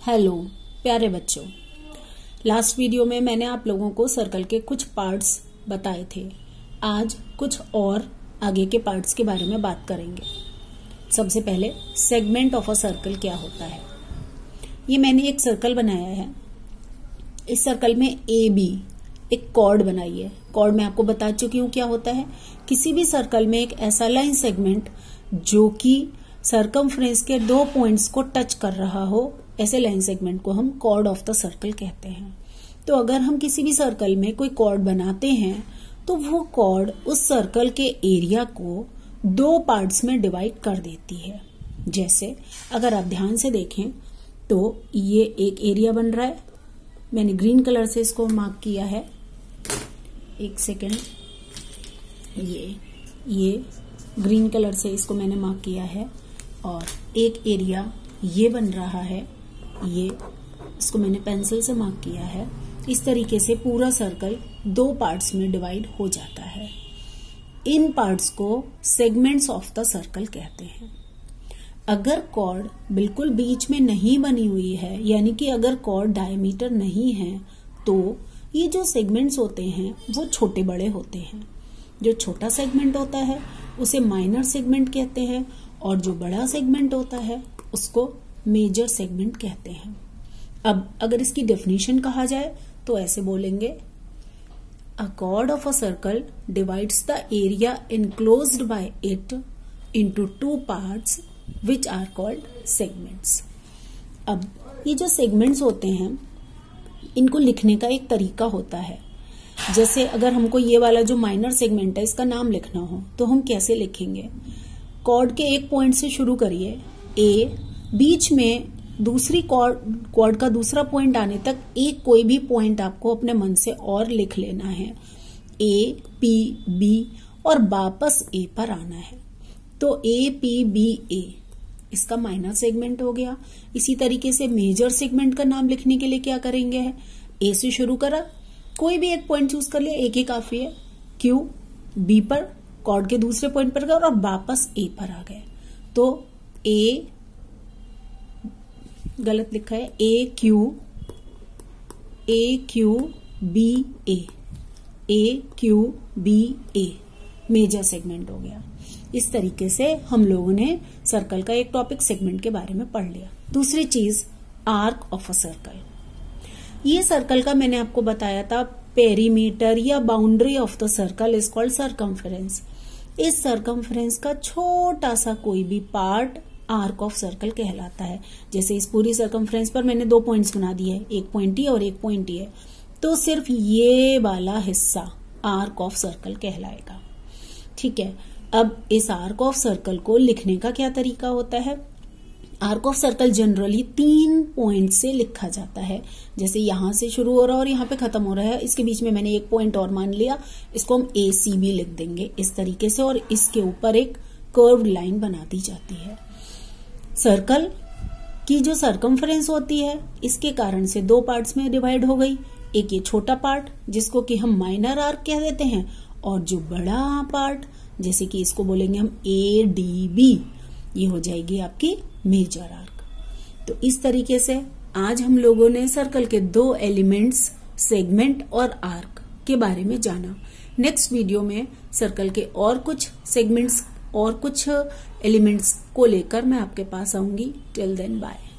Hello प्यारे बच्चों, last video में मैंने आप लोगों को सर्कल के कुछ पार्ट्स बताए थे। आज कुछ और आगे के पार्ट्स के बारे में बात करेंगे। सबसे पहले सेगमेंट ऑफ अ सर्कल क्या होता है। ये मैंने एक सर्कल बनाया है। इस सर्कल में ए बी एक कॉर्ड बनाई है। कॉर्ड मैं आपको बता चुकी हूँ क्या होता है। किसी भी सर्कल में एक ऐसा लाइन सेगमेंट जो कि सर्कमफ्रेंस के दो पॉइंट्स को टच कर रहा हो, ऐसे लाइन सेगमेंट को हम कॉर्ड ऑफ द सर्कल कहते हैं। तो अगर हम किसी भी सर्कल में कोई कॉर्ड बनाते हैं तो वो कॉर्ड उस सर्कल के एरिया को दो पार्ट्स में डिवाइड कर देती है। जैसे अगर आप ध्यान से देखें तो ये एक एरिया बन रहा है। मैंने ग्रीन कलर से इसको मार्क किया है। एक सेकेंड, ये ग्रीन कलर से इसको मैंने मार्क किया है। और एक एरिया ये बन रहा है, ये इसको मैंने पेंसिल से मार्क किया है। इस तरीके से पूरा सर्कल दो पार्ट्स में डिवाइड हो जाता है। इन पार्ट्स को सेगमेंट्स ऑफ द सर्कल कहते हैं। अगर कॉर्ड बिल्कुल बीच में नहीं बनी हुई है, यानी कि अगर कॉर्ड डायमीटर नहीं है, तो ये जो सेगमेंट्स होते हैं वो छोटे बड़े होते हैं। जो छोटा सेगमेंट होता है उसे माइनर सेगमेंट कहते हैं और जो बड़ा सेगमेंट होता है उसको मेजर सेगमेंट कहते हैं। अब अगर इसकी डेफिनेशन कहा जाए तो ऐसे बोलेंगे, a chord of a circle divides the area enclosed by it into two parts which are called segments. अब ये जो सेगमेंट्स होते हैं इनको लिखने का एक तरीका होता है। जैसे अगर हमको ये वाला जो माइनर सेगमेंट है इसका नाम लिखना हो तो हम कैसे लिखेंगे। कॉर्ड के एक पॉइंट से शुरू करिए ए, बीच में दूसरी कॉर्ड का दूसरा पॉइंट आने तक एक कोई भी पॉइंट आपको अपने मन से और लिख लेना है। ए पी बी और वापस ए पर आना है। तो ए पी बी ए इसका माइनर सेगमेंट हो गया। इसी तरीके से मेजर सेगमेंट का नाम लिखने के लिए क्या करेंगे, ए से शुरू करा, कोई भी एक पॉइंट चूज कर लिया, एक ही काफी है। क्यू बी पर कॉर्ड के दूसरे पॉइंट पर गए और वापस ए पर आ गए। तो ए गलत लिखा है, A Q B A major segment हो गया। इस तरीके से हम लोगों ने सर्कल का एक टॉपिक सेगमेंट के बारे में पढ़ लिया। दूसरी चीज, आर्क ऑफ अ सर्कल। ये सर्कल का मैंने आपको बताया था पेरीमीटर या boundary of the circle is called circumference. इस सर्कमफ्रेंस का छोटा सा कोई भी पार्ट आर्क ऑफ सर्कल कहलाता है। जैसे इस पूरी सर्कमफ्रेंस पर मैंने दो पॉइंट्स बना दिए, एक पॉइंट ये और एक पॉइंट ये, तो सिर्फ ये वाला हिस्सा आर्क ऑफ सर्कल कहलाएगा। ठीक है। अब इस आर्क ऑफ सर्कल को लिखने का क्या तरीका होता है। Arc of circle generally 3 point से लिखा जाता है। जैसे यहां से शुरू हो रहा है और यहां पे खत्म हो रहा है, इसके बीच में मैंने एक पॉइंट और मान लिया, इसको हम ACB लिख देंगे इस तरीके से, और इसके ऊपर एक कर्व्ड लाइन बना दी जाती है। सर्कल की जो सर्कमफ्रेंस होती है इसके कारण से दो पार्ट्स में डिवाइड हो गई। एक ये छोटा पार्ट जिसको कि हम माइनर आर्क कह देते हैं, और जो बड़ा पार्ट जैसे कि इसको बोलेंगे हम ADB, ये हो जाएगी आपकी मेजर आर्क। तो इस तरीके से आज हम लोगों ने सर्कल के दो एलिमेंट्स सेगमेंट और आर्क के बारे में जाना। नेक्स्ट वीडियो में सर्कल के और कुछ सेगमेंट्स और कुछ एलिमेंट्स को लेकर मैं आपके पास आऊंगी। Till then bye.